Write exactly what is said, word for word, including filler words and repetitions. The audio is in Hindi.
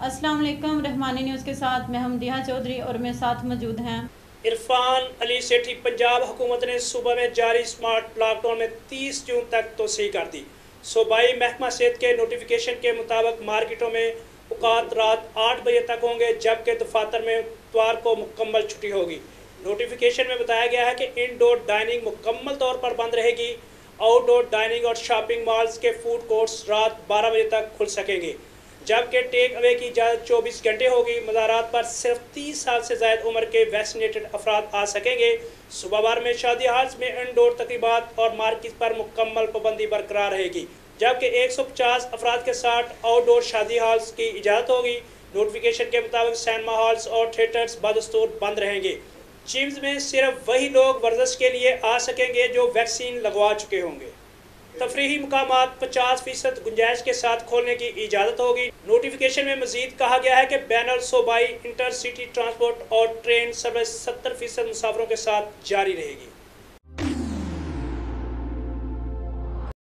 अस्सलाम वालेकुम। रहमानी न्यूज़ के साथ मैं हमदिया चौधरी और मेरे साथ मौजूद हैं इरफान अली सेठी। पंजाब हुकूमत ने सूबे में जारी स्मार्ट लॉकडाउन में तीस जून तक तोसी कर दी। सूबाई महकमा सेहत के नोटिफिकेशन के मुताबिक मार्केटों में औकात रात आठ बजे तक होंगे, जबकि दफातर में इतवार को मुकम्मल छुट्टी होगी। नोटिफिकेशन में बताया गया है कि इनडोर डाइनिंग मुकम्मल तौर पर बंद रहेगी। आउटडोर डाइनिंग और शॉपिंग मॉल्स के फूड कोर्ट्स रात बारह बजे तक खुल सकेंगे, जबकि टेक अवे की इजाज़त चौबीस घंटे होगी। मज़ारात पर सिर्फ तीस साल से ज़ायद उम्र के वैक्सीनेटेड अफराद आ सकेंगे। सुबह भर में शादी हाल्स में इनडोर तकरीबात और मार्केट पर मुकम्मल पाबंदी बरकरार रहेगी, जबकि एक सौ पचास अफराद के साथ आउटडोर शादी हाल्स की इजाज़त होगी। नोटिफिकेशन के मुताबिक सिनेमा हॉल्स और थिएटर्स बदस्तूर बंद रहेंगे। जिम्स में सिर्फ वही लोग वर्जिश के लिए आ सकेंगे जो वैक्सीन लगवा चुके होंगे। तफरीही मकामात पचास फीसद गुंजाइश के साथ खोलने की इजाज़त होगी। नोटिफिकेशन में मजीद कहा गया है कि बैनुल सूबाई इंटर सिटी ट्रांसपोर्ट और ट्रेन सर्विस सत्तर फीसद मुसाफरों के साथ जारी रहेगी।